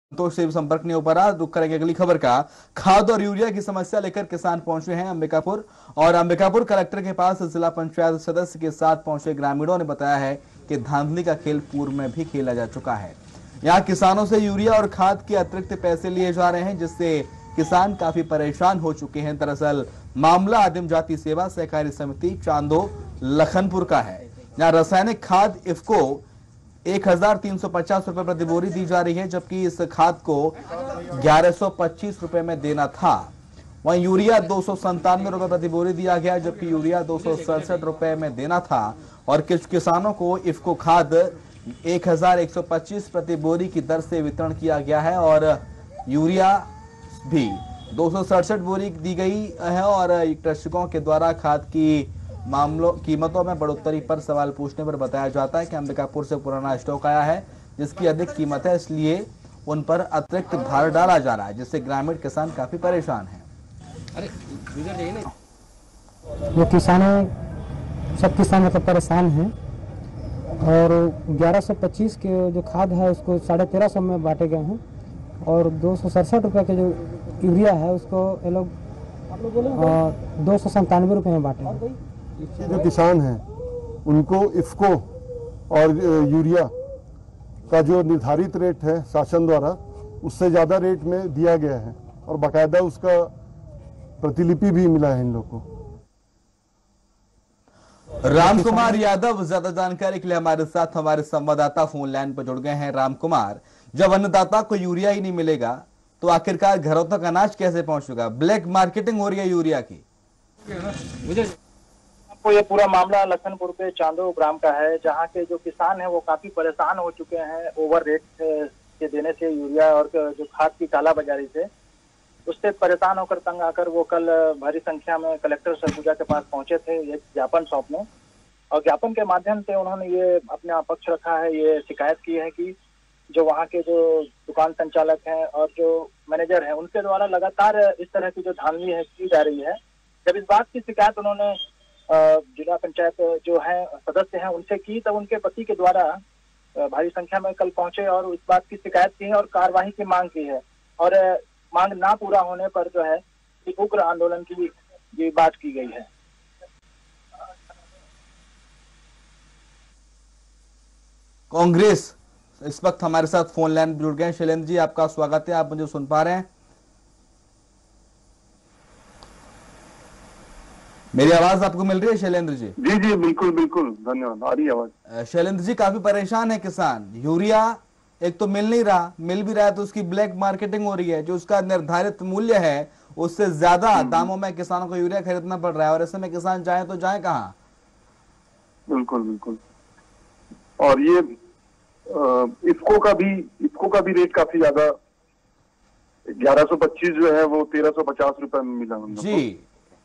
संतोष से भी संपर्क नहीं हो पा रहा। रुक करेंगे अगली खबर का। खाद और यूरिया की समस्या लेकर किसान पहुंचे हैं अंबिकापुर, और अंबिकापुर कलेक्टर के पास जिला पंचायत सदस्य के साथ पहुंचे ग्रामीणों ने बताया है कि धांधली का खेल पूर्व में भी खेला जा चुका है। यहाँ किसानों से यूरिया और खाद के अतिरिक्त पैसे लिए जा रहे हैं, जिससे किसान काफी परेशान हो चुके हैं। दरअसल मामला आदिम जाति सेवा सहकारी समिति चांदो लखनपुर का है। यहाँ रासायनिक खाद इफ्को 1350 रुपए प्रति बोरी दी जा रही है, जबकि इस खाद को 1125 रुपए में देना था। वहीं यूरिया 297 रुपए प्रति बोरी दिया गया, जबकि यूरिया 267 रुपए में देना था। और कुछ किसानों को इफ्को खाद 1125 प्रति बोरी की दर से वितरण किया गया है, और यूरिया भी 267 बोरी दी गई है। और कृषकों के द्वारा खाद की कीमतों में बढ़ोतरी पर सवाल पूछने पर बताया जाता है कि अंबिकापुर से पुराना स्टॉक आया है, जिसकी अधिक कीमत है, इसलिए उन पर अतिरिक्त भार डाला जा रहा है, जिससे ग्रामीण किसान काफी परेशान हैं। वो किसानों सब किसान मतलब परेशान हैं। और 1125 के जो खाद है उसको 1350 में बांटे गए हैं, और 267 रुपये के जो यूरिया है उसको ये लोग 297 रुपये में बांटे हैं। जो किसान हैं उनको इफ्को और यूरिया का जो निर्धारित रेट है शासन द्वारा, उससे ज़्यादा रेट में दिया गया है, और बाकायदा उसका प्रतिलिपि भी मिला है इन लोगों को। राम कुमार यादव ज्यादा जानकारी के लिए हमारे साथ हमारे संवाददाता फोन लाइन पर जुड़ गए हैं। राम कुमार, जब अन्नदाता को यूरिया ही नहीं मिलेगा तो आखिरकार घरों तक अनाज कैसे पहुंचेगा? ब्लैक मार्केटिंग हो रही है यूरिया की। तो ये पूरा मामला लखनपुर के चांदो ग्राम का है, जहाँ के जो किसान हैं वो काफी परेशान हो चुके हैं ओवर रेट के देने से, यूरिया और जो खाद की कालाबाजारी से। उससे परेशान होकर तंग आकर वो कल भारी संख्या में कलेक्टर सरगुजा के पास पहुंचे थे एक ज्ञापन सौंपने, और ज्ञापन के माध्यम से उन्होंने ये अपना पक्ष रखा है, ये शिकायत की है कि जो वहाँ के जो दुकान संचालक हैं और जो मैनेजर हैं उनके द्वारा लगातार इस तरह की जो धांधली है की जा रही है। जब इस बात की शिकायत उन्होंने जिला पंचायत जो है सदस्य हैं उनसे की, तब उनके पति के द्वारा भारी संख्या में कल पहुंचे और इस बात की शिकायत की है और कार्यवाही की मांग की है। और मांग ना पूरा होने पर जो है उग्र आंदोलन की ये बात की गई है। कांग्रेस इस वक्त हमारे साथ फोन लाइन जुड़ गए। शैलेंद्र जी, आपका स्वागत है। आप मुझे सुन पा रहे हैं? मेरी आवाज आपको मिल रही है शैलेंद्र जी? जी जी बिल्कुल बिल्कुल, धन्यवाद। आ रही है आवाज। शैलेंद्र जी, काफी परेशान है किसान। यूरिया एक तो मिल नहीं रहा, मिल भी रहा है तो उसकी ब्लैक मार्केटिंग हो रही है, जो उसका निर्धारित मूल्य है उससे ज्यादा दामों में किसानों को यूरिया खरीदना पड़ रहा है, और ऐसे में किसान जाए तो जाए कहाँ? बिल्कुल बिल्कुल। और ये इफ्को का भी रेट काफी ज्यादा, 1125 जो है वो 1350 रुपए में मिला हम लोग जी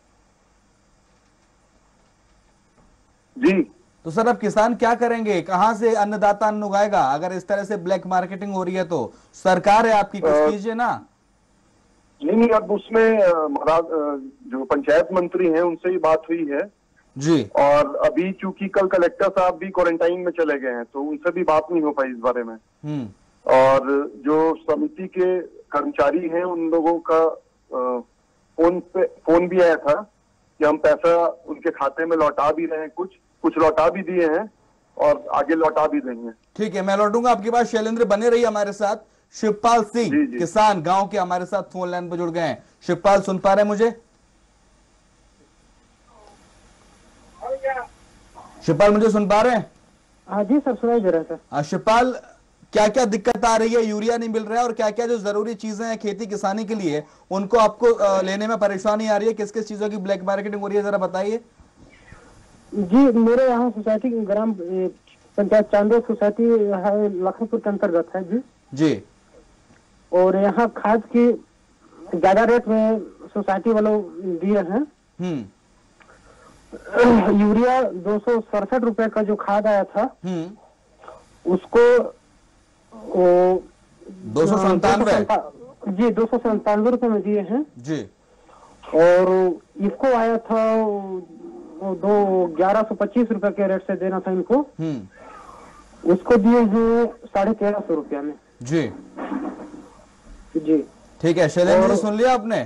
जी। तो सर अब किसान क्या करेंगे? कहां से अन्नदाता अन्न उगाएगा अगर इस तरह से ब्लैक मार्केटिंग हो रही है? तो सरकार है आपकी, कुछ कीजिए ना। नहीं, अब उसमें जो पंचायत मंत्री हैं उनसे ही बात हुई है जी। और अभी चूंकि कल कलेक्टर साहब भी क्वारंटाइन में चले गए हैं तो उनसे भी बात नहीं हो पाई इस बारे में। और जो समिति के कर्मचारी हैं उन लोगों का फोन भी आया था कि हम पैसा उनके खाते में लौटा भी रहे हैं, कुछ लौटा भी दिए हैं और आगे लौटा भी देंगे। ठीक है, मैं लौटूंगा आपके पास। शैलेंद्र बने रही हमारे साथ। शिवपाल सिंह किसान गांव के हमारे साथ फोन लाइन पर जुड़ गए हैं। शिवपाल, सुन पा रहे हैं मुझे? शिवपाल, मुझे सुन पा रहे हैं? हाँ जी सर, सुनाई दे रहा है सर। शिवपाल, क्या क्या दिक्कत आ रही है? यूरिया नहीं मिल रहा है, और क्या क्या जो जरूरी चीजें हैं खेती किसानी के लिए उनको आपको लेने में परेशानी आ रही है? किस किस चीजों की ब्लैक मार्केटिंग हो रही है, जरा बताइए। जी, मेरे यहाँ सोसाइटी ग्राम पंचायत चांदो सोसाइटी है, लखनपुर के अंतर्गत है जी। जी। और यहाँ खाद की ज्यादा रेट में सोसाइटी वालों दिए हैं। यूरिया 267 रुपए का जो खाद आया था उसको 297 जी 297 रुपए में दिए हैं जी। और इसको आया था 1125 रुपए के रेट से देना था इनको, उसको दिए हैं 1350 रुपया में जी। जी। ठीक है शैलेंद्र जी, सुन लिया आपने?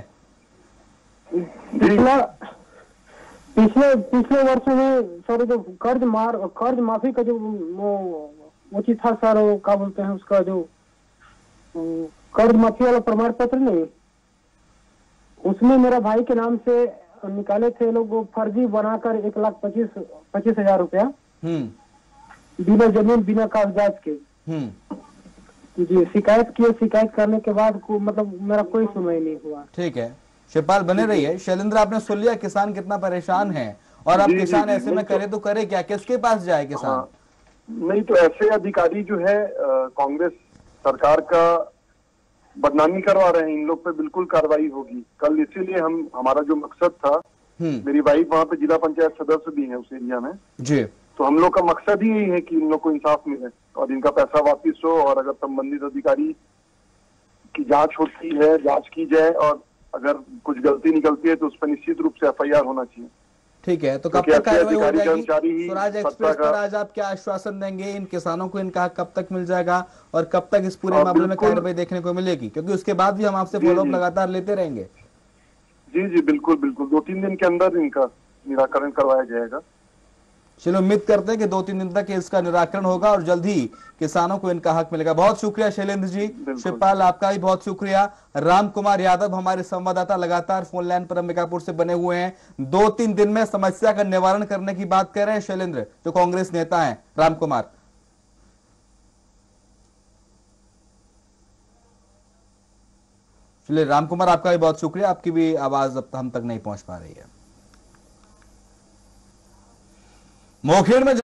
पिछले वर्षों में सर जो कर्ज माफी का जो वो चीज था सर, वो क्या बोलते हैं उसका, जो कर्ज माफी वाला प्रमाण पत्र नहीं, उसमें मेरा भाई के नाम से निकाले थे लोग, वो फर्जी बनाकर 1,25,000 रुपया बिना जमीन बिना कागजात के। जी, शिकायत करने के बाद मतलब मेरा कोई सुनवाई नहीं हुआ। ठीक है शिवपाल, बने रहिए। शैलेंद्र, आपने सुन लिया किसान कितना परेशान है, और अब किसान ऐसे में करे तो करे क्या, किसके पास जाए किसान? हाँ, नहीं तो ऐसे अधिकारी जो है कांग्रेस सरकार का बदनामी करवा रहे हैं, इन लोग पे बिल्कुल कार्रवाई होगी कल। इसीलिए हमारा जो मकसद था, मेरी वाइफ वहाँ पे जिला पंचायत सदस्य भी है उस एरिया में जी, तो हम लोग का मकसद ही यही है कि इन लोग को इंसाफ मिले और इनका पैसा वापिस हो, और अगर संबंधित अधिकारी की जांच होती है जांच की जाए, और अगर कुछ गलती निकलती है तो उस पर निश्चित रूप से FIR होना चाहिए। ठीक है, तो कब तक कार्रवाई हो जाएगी? स्वराज एक्सप्रेस पर आज आप क्या आश्वासन देंगे? इन किसानों को इनका हक कब तक मिल जाएगा, और कब तक इस पूरे मामले में कार्रवाई देखने को मिलेगी? क्योंकि उसके बाद भी हम आपसे फॉलोअप लगातार लेते रहेंगे। जी जी बिल्कुल बिल्कुल, 2-3 दिन के अंदर इनका निराकरण करवाया जाएगा। चलो, उम्मीद करते हैं कि 2-3 दिन तक इसका निराकरण होगा और जल्द ही किसानों को इनका हक मिलेगा। बहुत शुक्रिया शैलेंद्र जी। शिवपाल, आपका भी बहुत शुक्रिया। राम कुमार यादव हमारे संवाददाता लगातार फोन लाइन पर अंबिकापुर से बने हुए हैं। 2-3 दिन में समस्या का निवारण करने की बात कर रहे हैं शैलेंद्र, जो कांग्रेस नेता है। राम कुमार, चलिए राम कुमार, आपका भी बहुत शुक्रिया। आपकी भी आवाज अब हम तक नहीं पहुंच पा रही है। मोखेड़ में